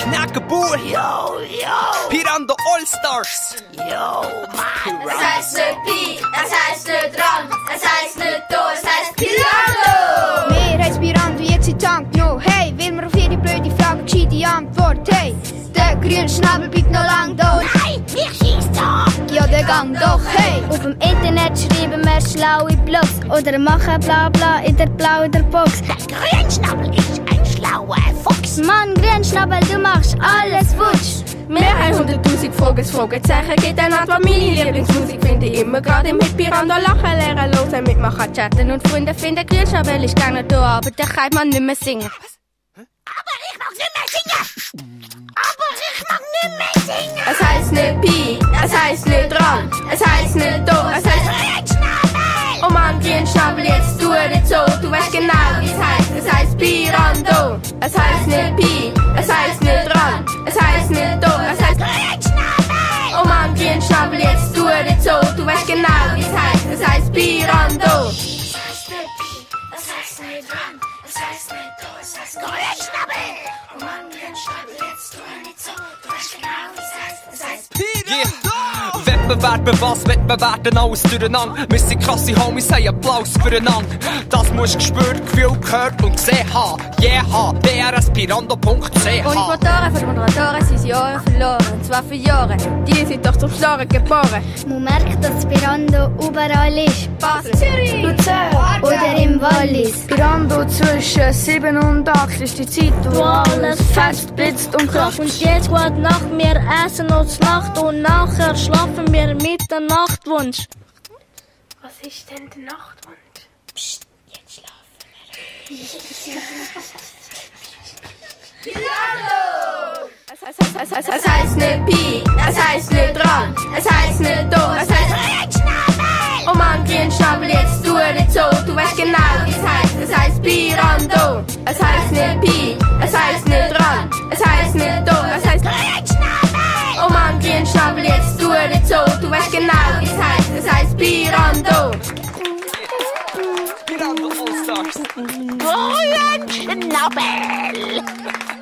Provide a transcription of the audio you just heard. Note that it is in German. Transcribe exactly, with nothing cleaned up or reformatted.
Knackeboul. Yo, yo. Pirando Allstars. Yo, Mann. Es heisst nicht Pi, es heisst nicht Rand, es heisst nicht da, es heisst Pirando. Wir heissen Pirando, jetzt in Tank no. Hey, will mir auf jede blöde Frage gescheite Antwort. Hey, der grüne Schnabel bleibt noch lang da. Nein, mich schießt doch. Ja, der Gang doch, hey. Auf dem Internet schreiben wir schlaue Blogs oder machen bla bla in der blauen Box. Der Grünschnabel ist ein schlauer Fuchs. Mann, Grünschnabel, du machst alles futsch. Wir haben hunderttausend Fragen, das Fragezeichen gibt eine Antwort. Meine Lieblingsmusik finde ich immer gerade mit Pirando lachen, lernen, hören, mitmachen, chatten und Freunde finden. Grünschnabel ist gerne da, aber der kann man nicht mehr singen. Aber ich mag nicht mehr singen. Aber ich mag nicht mehr singen. Es heisst nicht Pi, es heisst nicht Rand, es heisst nicht da, es heisst Grünschnabel. Oh Mann, Grünschnabel, jetzt tu nicht so, du weißt genau, wie es heisst. Es heisst Pirando. Es heisst nicht Pi, es heisst nicht Rand, es heisst nicht da, es heisst Grünschnabel. Oh Mann, Grünschnabel, jetzt tu nicht so, du weißt genau, wie es heisst. Es heisst Pirando. Es heisst nicht Pi, es heisst nicht Rand, es heisst nicht da, es heisst Grünschnabel. Oh Mann, Grünschnabel, jetzt tu nicht so, du weißt genau, wie es heisst. Es heisst Yeah. Wettbewerben, was Wettbewerben, alles durcheinander. Wir sind krasse Homies, haben Applaus füreinander. Das musst du gespürt, gefühlt, gehört und gesehen haben. Yeah, b r s pirando punkt c h. Und die Motoren von den Moderatoren sind Jahre verloren, und zwar für Jahre. Die sind doch zum Schlagen geboren. Man merkt, dass Pirando überall ist. Basel, Zürich, Luzern Oder im Wallis. Pirando zwischen sieben und acht ist die Zeit, wo alles fest blitzt und kracht. Und jetzt gut Nacht, wir essen uns Nacht und nachher schlafen wir mit der Nachtwunsch. Was ist denn der Nachtwunsch? Psst, jetzt schlafen wir. Pirando! Es heisst, es heisst, es heisst nicht Pi, es heisst nicht Rand, es heisst nicht da, es heisst Grünschnabel. Oh Mann, Grünschnabel, jetzt tu nicht so, du weißt genau, wie es heisst. Es heisst Pirando. Es heisst nicht Pi, es heisst nicht Rand, es heisst nicht da, es heisst Grünschnabel. Oh Mann, Grünschnabel, jetzt tu nicht so, du weißt genau, wie es heisst. Es heisst Pirando. Pirando Allstars. Grünschnabel.